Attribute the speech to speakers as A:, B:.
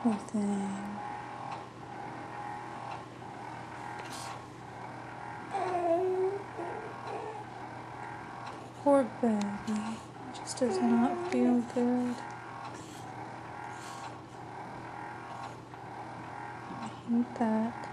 A: Poor thing. Poor baby. Just does not feel good. I hate that.